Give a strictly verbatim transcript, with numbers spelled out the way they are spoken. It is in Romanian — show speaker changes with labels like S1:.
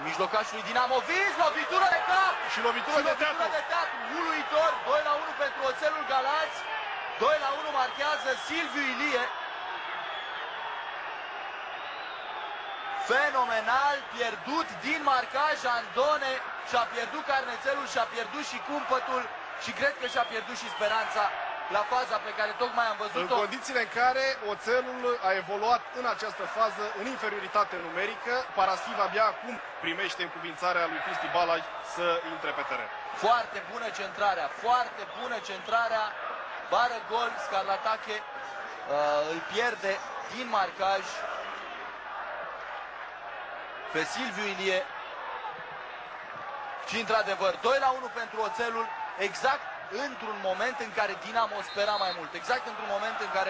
S1: mijlocașului Dinamovic, lovitură de cap
S2: și lovitură de teatru.
S1: de teatru, uluitor, doi la unu pentru Oțelul Galați, doi la unu marchează Silviu Ilie. Fenomenal, pierdut din marcaj Andone, și-a pierdut carnețelul, și-a pierdut și cumpătul și cred că și-a pierdut și speranța la faza pe care tocmai am văzut-o.
S2: În condițiile în care Oțelul a evoluat în această fază în inferioritate numerică, Paraschiv abia acum primește încuvințarea lui Cristi Balaj să intre pe teren.
S1: Foarte bună centrarea, foarte bună centrarea, bară gol, Scarlatache uh, îl pierde din marcaj pe Silviu Ilie. Și într-adevăr, doi la unu pentru Oțelul, exact într-un moment în care Dinamo spera mai mult, exact într-un moment în care